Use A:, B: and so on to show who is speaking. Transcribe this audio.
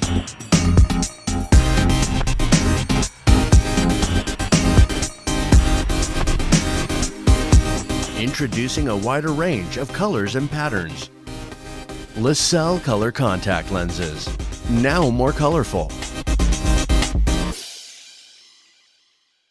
A: Introducing a wider range of colors and patterns. Lacelle Color Contact Lenses. Now more colorful,